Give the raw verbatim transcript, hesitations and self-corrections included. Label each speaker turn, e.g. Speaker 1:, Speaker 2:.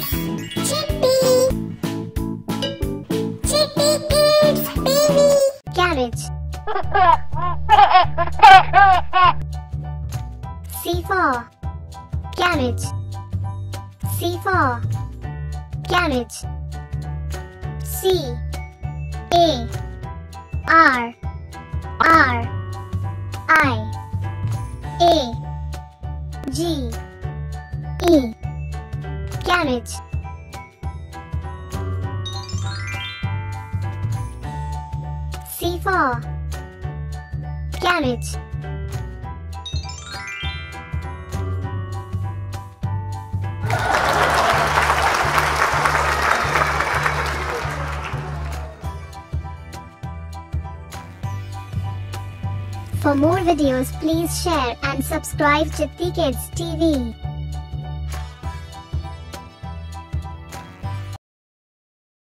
Speaker 1: Chippy. Chippy eats baby. Carriage. C for carriage. C for carriage. C A R R I A G E carriage. C for carriage. For more videos, please share and subscribe Chitti Kids T V.